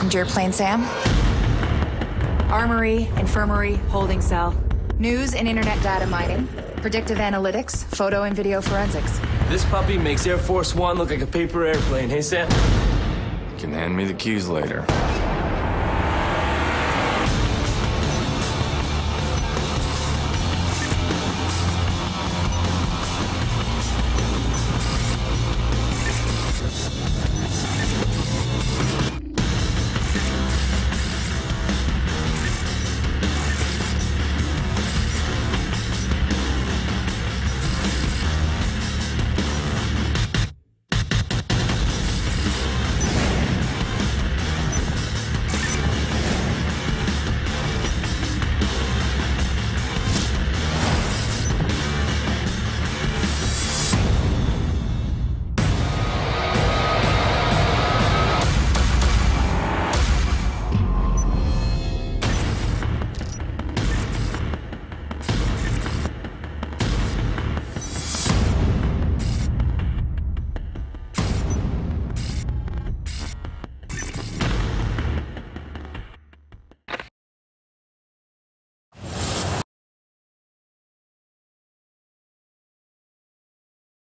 Passenger plane, Sam. Armory, infirmary, holding cell. News and internet data mining. Predictive analytics, photo and video forensics. This puppy makes Air Force One look like a paper airplane, hey Sam? You can hand me the keys later.